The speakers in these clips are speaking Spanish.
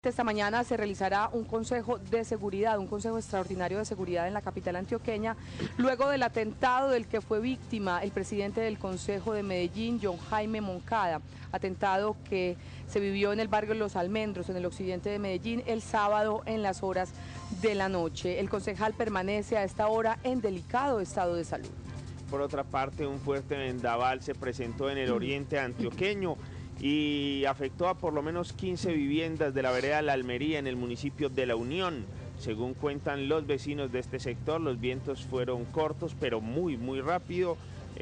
esta mañana se realizará un consejo de seguridad, un consejo extraordinario de seguridad en la capital antioqueña, luego del atentado del que fue víctima el presidente del Consejo de Medellín, John Jaime Moncada, atentado que se vivió en el barrio Los Almendros, en el occidente de Medellín, el sábado en las horas de la noche. El concejal permanece a esta hora en delicado estado de salud. Por otra parte, un fuerte vendaval se presentó en el oriente antioqueño y afectó a por lo menos 15 viviendas de la vereda La Almería en el municipio de La Unión. Según cuentan los vecinos de este sector, los vientos fueron cortos, pero muy rápido.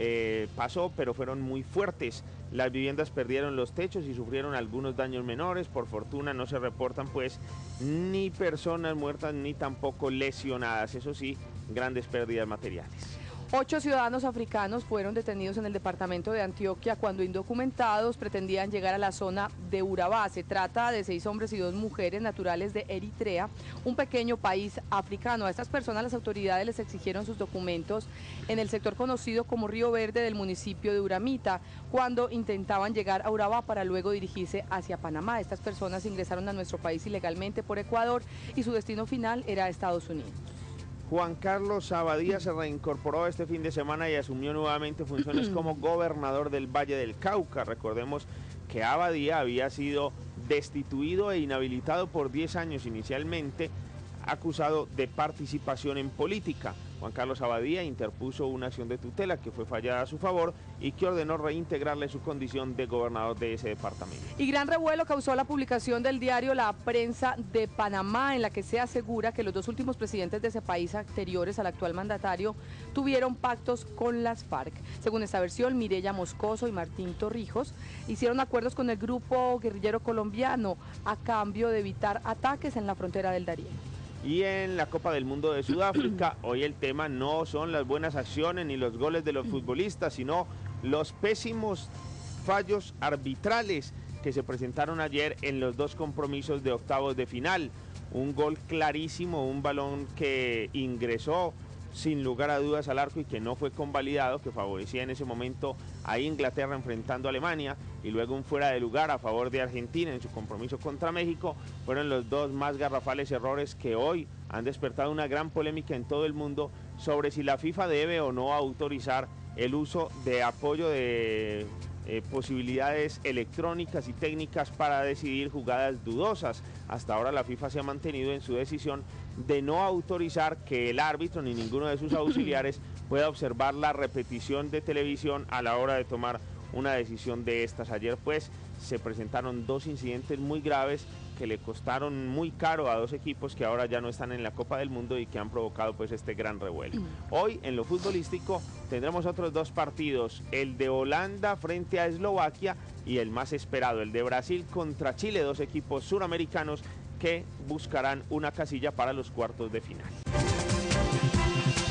Pasó, pero fueron muy fuertes. Las viviendas perdieron los techos y sufrieron algunos daños menores. Por fortuna no se reportan pues ni personas muertas ni tampoco lesionadas. Eso sí, grandes pérdidas materiales. 8 ciudadanos africanos fueron detenidos en el departamento de Antioquia cuando indocumentados pretendían llegar a la zona de Urabá. Se trata de 6 hombres y 2 mujeres naturales de Eritrea, un pequeño país africano. A estas personas las autoridades les exigieron sus documentos en el sector conocido como Río Verde del municipio de Uramita, cuando intentaban llegar a Urabá para luego dirigirse hacia Panamá. Estas personas ingresaron a nuestro país ilegalmente por Ecuador y su destino final era Estados Unidos. Juan Carlos Abadía se reincorporó este fin de semana y asumió nuevamente funciones como gobernador del Valle del Cauca. Recordemos que Abadía había sido destituido e inhabilitado por 10 años inicialmente, acusado de participación en política. Juan Carlos Abadía interpuso una acción de tutela que fue fallada a su favor y que ordenó reintegrarle su condición de gobernador de ese departamento. Y gran revuelo causó la publicación del diario La Prensa de Panamá, en la que se asegura que los 2 últimos presidentes de ese país anteriores al actual mandatario tuvieron pactos con las FARC. Según esta versión, Mireya Moscoso y Martín Torrijos hicieron acuerdos con el grupo guerrillero colombiano a cambio de evitar ataques en la frontera del Darién. Y en la Copa del Mundo de Sudáfrica, hoy el tema no son las buenas acciones ni los goles de los futbolistas, sino los pésimos fallos arbitrales que se presentaron ayer en los 2 compromisos de octavos de final. Un gol clarísimo, un balón que ingresó sin lugar a dudas al arco y que no fue convalidado, que favorecía en ese momento a Inglaterra enfrentando a Alemania, y luego un fuera de lugar a favor de Argentina en su compromiso contra México. Fueron los 2 más garrafales errores que hoy han despertado una gran polémica en todo el mundo sobre si la FIFA debe o no autorizar el uso de apoyo de posibilidades electrónicas y técnicas para decidir jugadas dudosas. Hasta ahora la FIFA se ha mantenido en su decisión de no autorizar que el árbitro ni ninguno de sus auxiliares pueda observar la repetición de televisión a la hora de tomar una decisión de estas. Ayer pues se presentaron 2 incidentes muy graves que le costaron muy caro a 2 equipos que ahora ya no están en la Copa del Mundo y que han provocado pues este gran revuelo. Hoy en lo futbolístico tendremos otros 2 partidos, el de Holanda frente a Eslovaquia y el más esperado, el de Brasil contra Chile, 2 equipos suramericanos que buscarán una casilla para los cuartos de final.